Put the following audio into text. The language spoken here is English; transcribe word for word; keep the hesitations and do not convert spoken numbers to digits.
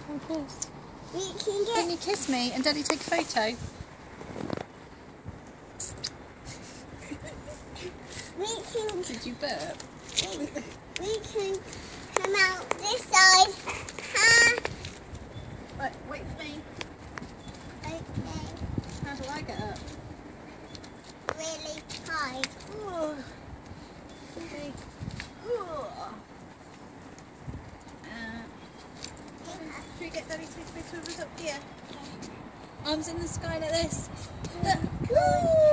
Oh, kiss. We can get... Can you kiss me and Daddy take a photo? We can... Did you burp? We, we can come out this side. Huh? Right, wait for me. Okay. How do I get up? Really high. Oh. Okay. Oh. Uh, should we get Daddy to take a photo of us up here? Arms in the sky like this. Look. Woo!